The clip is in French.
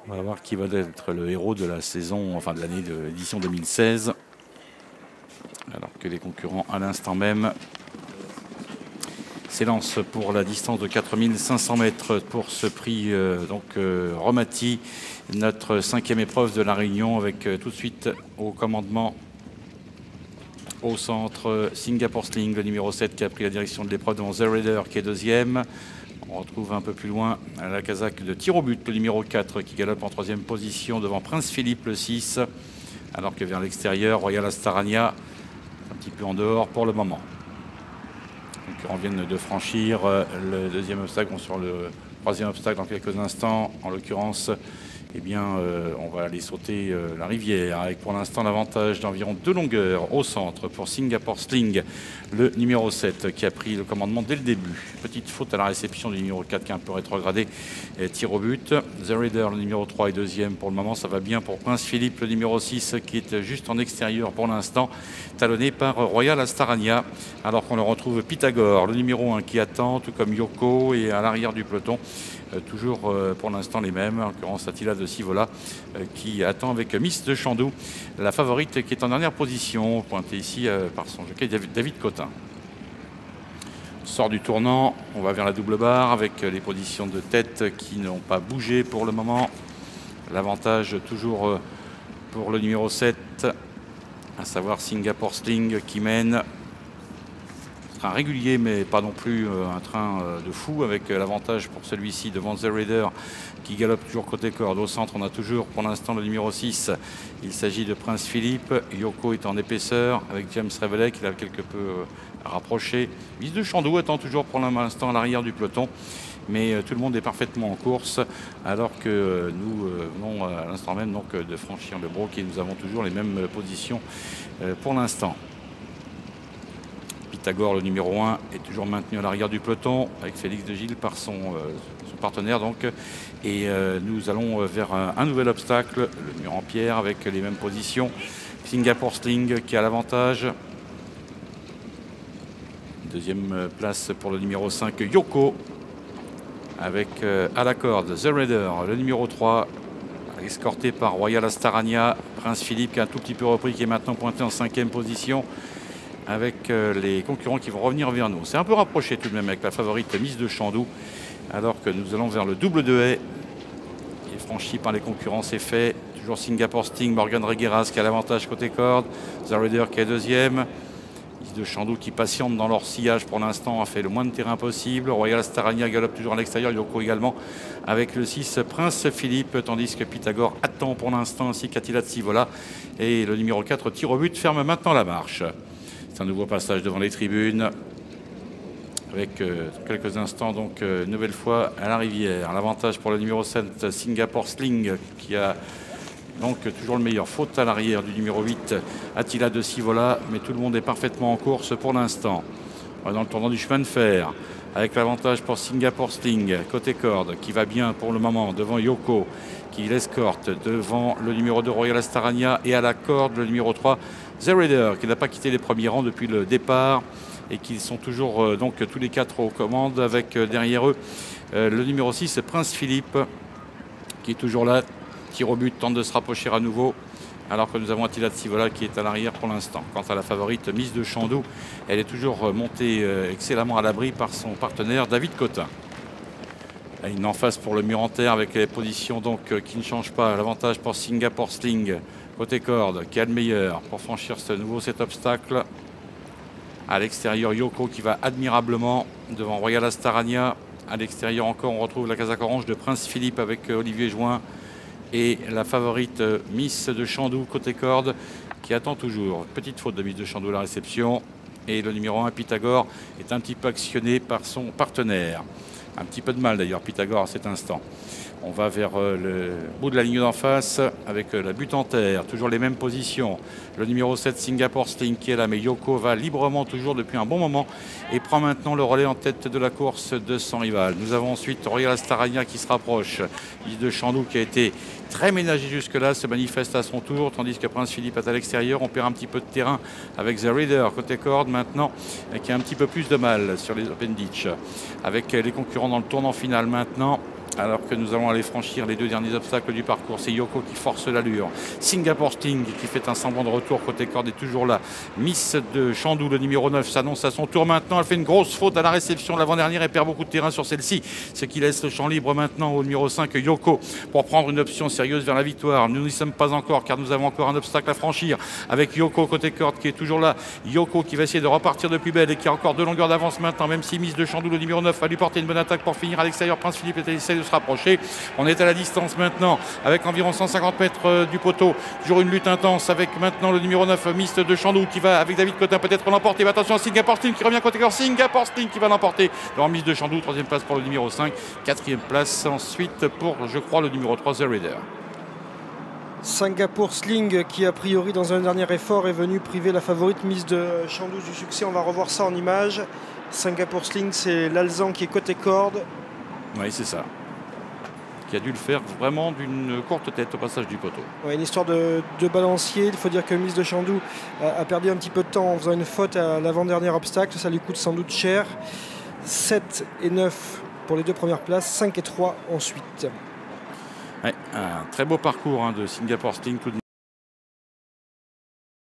On va voir qui va être le héros de la saison, enfin de l'année de l'édition 2016. Alors que les concurrents à l'instant même s'élancent pour la distance de 4500 mètres pour ce prix Romati, notre 5e épreuve de la Réunion, avec tout de suite au commandement au centre Singapore Sling, le numéro 7 qui a pris la direction de l'épreuve devant The Raider qui est 2e. On retrouve un peu plus loin la Kazakh de tir au but, le numéro 4 qui galope en 3e position devant Prince Philippe, le 6. Alors que vers l'extérieur, Royal Astarania, un petit peu en dehors pour le moment. Les concurrents viennent de franchir le 2e obstacle, sur le 3e obstacle dans quelques instants. En l'occurrence, eh bien, on va aller sauter la rivière avec pour l'instant l'avantage d'environ 2 longueurs au centre pour Singapore Sling, le numéro 7 qui a pris le commandement dès le début. Petite faute à la réception du numéro 4 qui est un peu rétrogradé, tir au but. The Raider, le numéro 3 est 2e pour le moment, ça va bien pour Prince Philippe, le numéro 6 qui est juste en extérieur pour l'instant, talonné par Royal Astarania, alors qu'on le retrouve Pythagore, le numéro 1 qui attend, tout comme Yoko, et à l'arrière du peloton. Toujours pour l'instant les mêmes, en l'occurrence Attila de Sivola qui attend avec Miss de Chandou, la favorite qui est en dernière position, pointée ici par son jockey David Cotin. On sort du tournant, on va vers la double barre avec les positions de tête qui n'ont pas bougé pour le moment. L'avantage toujours pour le numéro 7, à savoir Singapore Sling qui mène. Un régulier, mais pas non plus un train de fou, avec l'avantage pour celui-ci devant The Raider qui galope toujours côté corde. Au centre, on a toujours pour l'instant le numéro 6. Il s'agit de Prince Philippe. Yoko est en épaisseur avec James Reveley qui l'a quelque peu rapproché. Miss de Chandou attend toujours pour l'instant à l'arrière du peloton. Mais tout le monde est parfaitement en course, alors que nous venons à l'instant même donc, de franchir le broc et nous avons toujours les mêmes positions pour l'instant. Pythagore, le numéro 1, est toujours maintenu à l'arrière du peloton avec Félix de Gilles par son partenaire. Donc, et nous allons vers un nouvel obstacle, le mur en pierre avec les mêmes positions. Singapore Sling qui a l'avantage. 2e place pour le numéro 5, Yoko, avec à la corde The Raider, le numéro 3, escorté par Royal Astarania. Prince Philippe qui a un tout petit peu repris, qui est maintenant pointé en 5e position, avec les concurrents qui vont revenir vers nous. C'est un peu rapproché tout de même avec la favorite Miss de Chandou, alors que nous allons vers le double de haie, qui est franchi par les concurrents, c'est fait. Toujours Singapore Sting, Morgan Regueras qui a l'avantage côté corde, The Raider qui est 2e. Miss de Chandou qui patiente dans leur sillage pour l'instant, a fait le moins de terrain possible. Royal Astarania galope toujours à l'extérieur, Yoko également avec le 6 Prince Philippe, tandis que Pythagore attend pour l'instant, ainsi qu'Attila de Sivola, et le numéro 4 tir au but ferme maintenant la marche. C'est un nouveau passage devant les tribunes, avec quelques instants, donc nouvelle fois à la rivière. L'avantage pour le numéro 7, Singapore Sling, qui a donc toujours le meilleur. Faute à l'arrière du numéro 8, Attila de Sivola, mais tout le monde est parfaitement en course pour l'instant. On va dans le tournant du chemin de fer, avec l'avantage pour Singapore Sling, côté corde, qui va bien pour le moment devant Yoko, qui l'escorte devant le numéro 2 Royal Astarania, et à la corde le numéro 3 The Raider, qui n'a pas quitté les premiers rangs depuis le départ et qui sont toujours donc tous les 4 aux commandes, avec derrière eux le numéro 6 Prince Philippe qui est toujours là, tir au but, tente de se rapprocher à nouveau, alors que nous avons Attila de Sivola qui est à l'arrière pour l'instant. Quant à la favorite Miss de Chandou, elle est toujours montée excellemment à l'abri par son partenaire David Cotin. Une en face pour le mur en terre avec les positions donc qui ne changent pas. L'avantage pour Singapore Sling côté corde qui a le meilleur pour franchir cet obstacle. À l'extérieur, Yoko qui va admirablement devant Royal Astarania. À l'extérieur encore, on retrouve la casaque orange de Prince Philippe avec Olivier Join et la favorite Miss de Chandou côté corde qui attend toujours. Petite faute de Miss de Chandou à la réception, et le numéro 1 Pythagore est un petit peu actionné par son partenaire. Un petit peu de mal d'ailleurs Pythagore à cet instant. On va vers le bout de la ligne d'en face avec la butte en terre, toujours les mêmes positions. Le numéro 7 Singapore Sling qui est là, mais Yoko va librement toujours depuis un bon moment et prend maintenant le relais en tête de la course de son rival. Nous avons ensuite Royal Astarania qui se rapproche. Miss de Chandou qui a été très ménagé jusque-là se manifeste à son tour, tandis que Prince Philippe est à l'extérieur. On perd un petit peu de terrain avec The Raider côté corde maintenant, qui a un petit peu plus de mal sur les Open Ditch. Avec les concurrents dans le tournant final maintenant, Alors que nous allons aller franchir les 2 derniers obstacles du parcours. C'est Yoko qui force l'allure. Singapore Sting qui fait un semblant de retour. Côté corde est toujours là. Miss de Chandoux, le numéro 9, s'annonce à son tour maintenant. Elle fait une grosse faute à la réception de l'avant-dernière et perd beaucoup de terrain sur celle-ci. Ce qui laisse le champ libre maintenant au numéro 5, Yoko, pour prendre une option sérieuse vers la victoire. Nous n'y sommes pas encore car nous avons encore un obstacle à franchir avec Yoko côté corde qui est toujours là. Yoko qui va essayer de repartir de plus belle et qui a encore 2 longueurs d'avance maintenant, même si Miss de Chandoux, le numéro 9, va lui porter une bonne attaque pour finir à l'extérieur. Prince Philippe essaie de se rapprocher. On est à la distance maintenant avec environ 150 mètres du poteau. Toujours une lutte intense avec maintenant le numéro 9, Miss de Chandoux, qui va avec David Cotin peut-être l'emporter. Mais attention, Singapore Sting qui revient côté corde. Singapore Sting qui va l'emporter devant Miss de Chandoux. 3e place pour le numéro 5. 4e place ensuite pour, je crois, le numéro 3, The Raider. Singapore Sling qui a priori dans un dernier effort est venu priver la favorite Miss de Chandoux du succès. On va revoir ça en image. Singapore Sling, c'est l'Alezan qui est côté corde. Oui, c'est ça. Qui a dû le faire vraiment d'une courte tête au passage du poteau. Ouais, une histoire de balancier. Il faut dire que Miss de Chandoux a perdu un petit peu de temps en faisant une faute à l'avant-dernier obstacle. Ça lui coûte sans doute cher. 7 et 9 pour les 2 premières places, 5 et 3 ensuite. Ouais, un très beau parcours de Singapore Sting. Tout